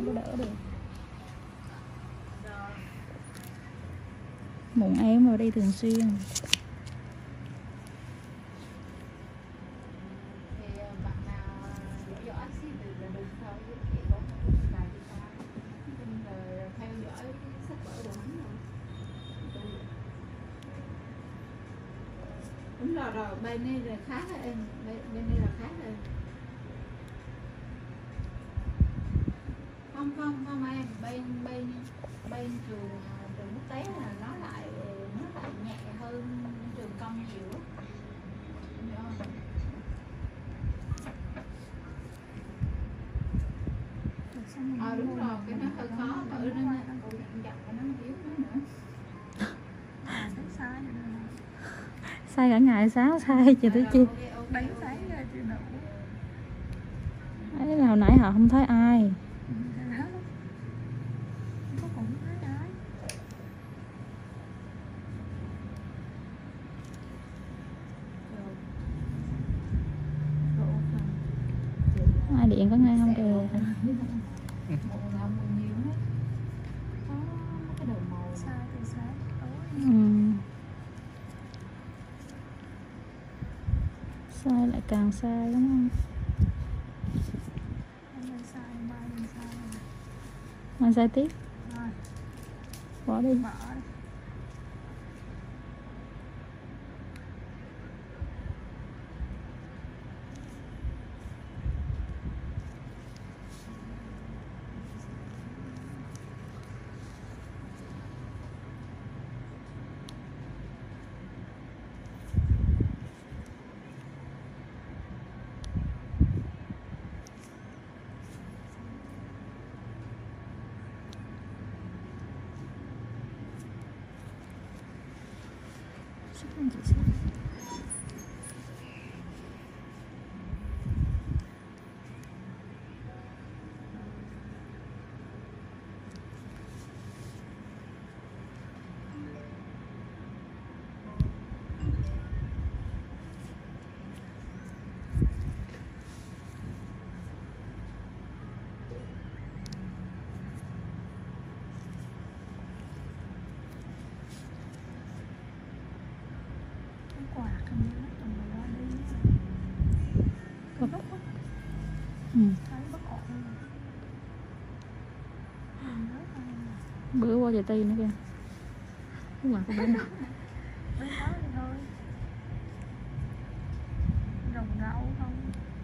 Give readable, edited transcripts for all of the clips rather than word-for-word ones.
không có đỡ được. Mụn em vào đây thường xuyên. Đúng rồi, bên này là khác rồi em, bên này là khác rồi. Không em, bên trường quốc tế là nó lại nhẹ hơn trường công nhiều lắm. Đúng rồi, cái nó hơi khó, mở nó dặn nó yếu nữa. Sai cả ngày sáng sai chị tới chi. Đánh sáng ra chị đủ. Ấy là hồi nãy họ không thấy ai. Ai điện có nghe không kìa. Sai lại càng sai đúng không? Mai sai tiếp. Bỏ đi. Bữa qua giờ ti nữa kìa. Cái quạt của bên nào? Rồng rau không?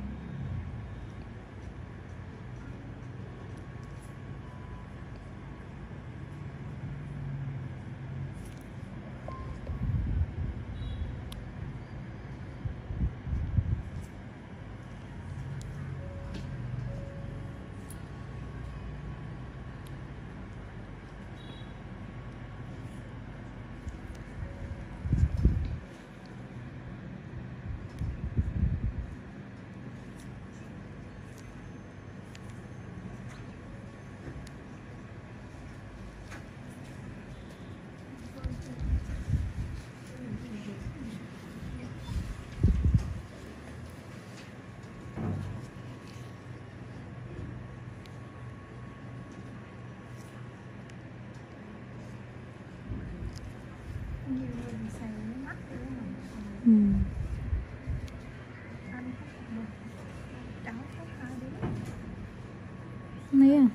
Nè.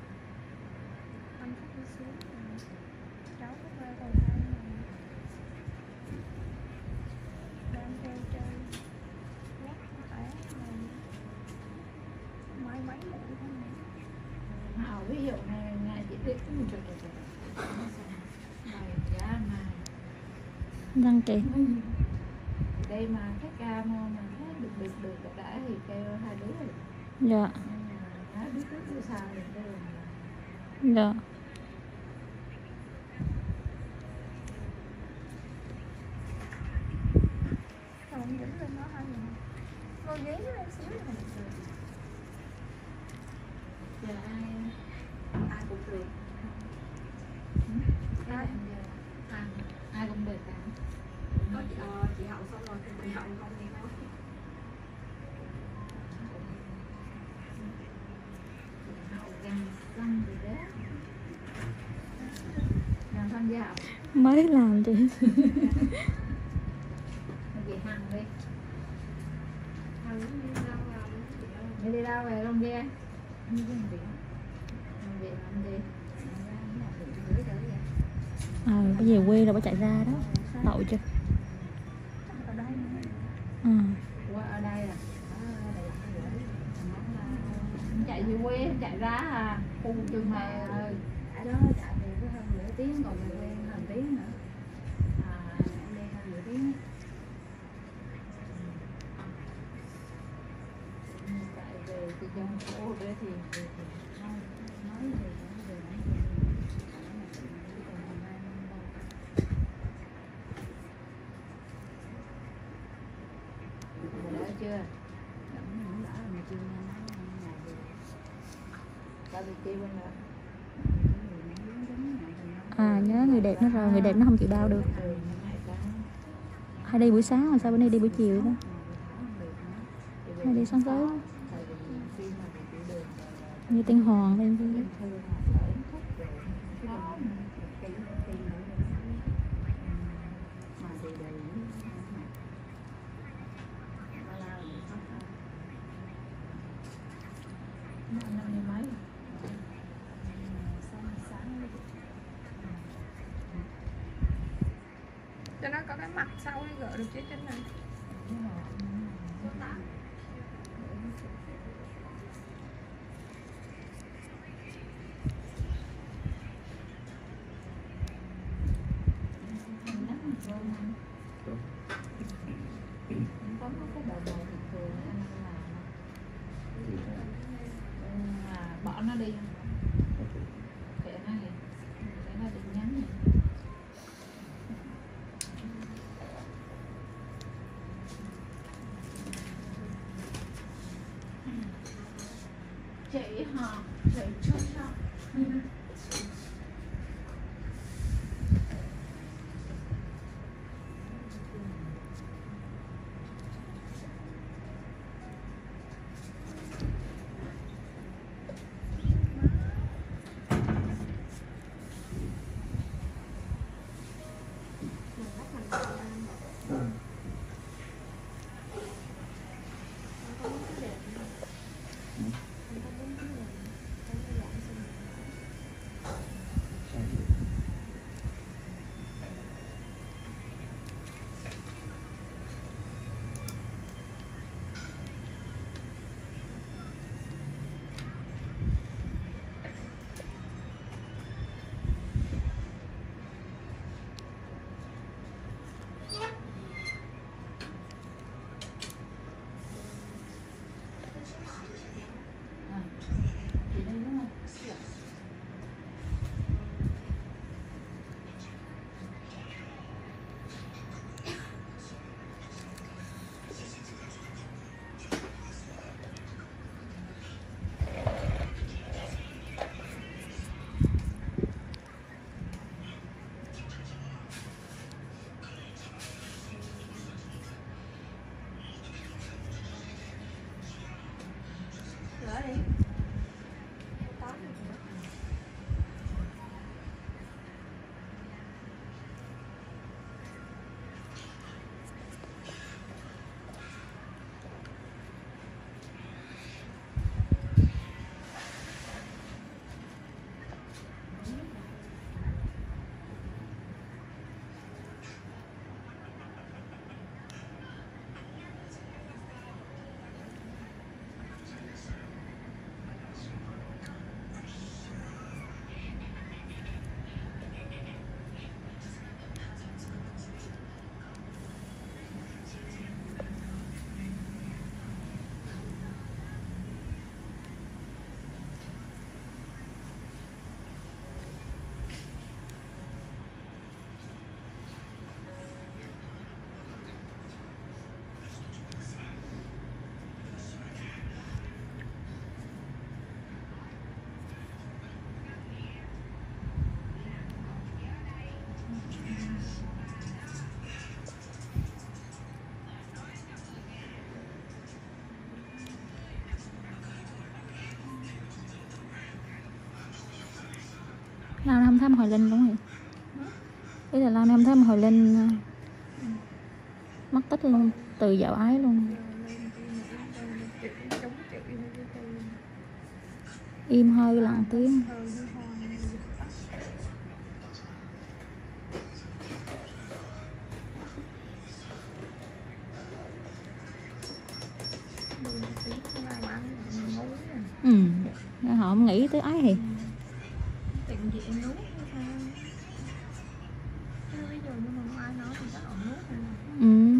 Ví dụ này chị biết Răng chị. Đây mà cái ca mà thấy được đã thì kêu hai đứa rồi. Dạ. Biết trước sao thì kêu. Dạ. Không dính lên nó hay gì. Ngồi ghế nó lên xíu này. Giờ ai cũng được. Ai cũng được cả. Có chị Hậu xong rồi thì chị Hậu không nghe nói. Hậu gan Mới làm chị. Mình về Hằng đi. Hằng đi đâu làm chị ơi. Mày đi đâu về luôn kia? Đi về làm gì? Bây giờ quê rồi bà chạy ra đó. Đậu chưa? Ở đây nữa. Qua ở đây à? Chạy về quê, chạy ra à? Khu trường này ơi. Đó, chạy về có hơn nửa tiếng, còn về quê hơn tiếng nữa. Em đi hơn nửa tiếng. Chạy về thì trong phố đấy thì không nói về đỡ chưa? Cũng đỡ mà chưa nghe nói ngày về. Sao bị kia bên đó? Nhớ người đẹp nó rồi, người đẹp nó không chịu đau được. Hay đi buổi sáng mà sao bữa nay đi buổi chiều đó? Hay đi sáng sớm như Tiên Hoàng lên đi. Cho nó có cái mặt sau đi gỡ được phía trên này. Số 8. Bỏ nó đi, kệ nó đi, để nó đi nhắn. Chị hả? Chị chút sao? Nào không thăm Hoài Linh đúng không? Ý là Lan em thấy hồi lên mất tích luôn, từ dạo ái luôn. Im hơi lặng tiếng. Họ không nghĩ tới ái thì Tiện diện nuốt hay sao? Chứ ví dụ như mà ai nói thì chắc họ nuốt rồi.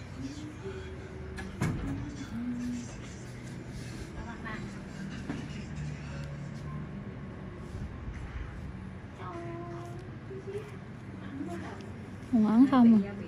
Không ăn không à.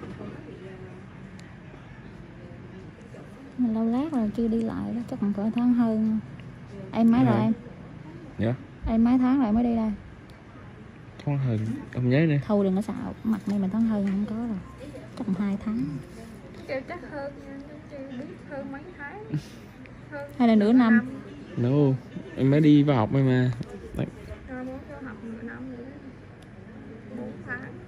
Lâu lát rồi chưa đi lại đó, chắc còn cỡ tháng hơn. Em mấy rồi em? Dạ. Em mấy tháng rồi mới đi đây? Tháng hơn, không nhớ nữa. Thôi đừng có xạo, mặt này mà tháng hơn không có rồi. Chắc còn 2 tháng. Kêu chắc hơn nha, chưa biết hơn mấy tháng. Hơn Hay là nửa năm? No, em mới đi vào học thôi mà. Rồi muốn cho học nửa năm nữa. 4 tháng.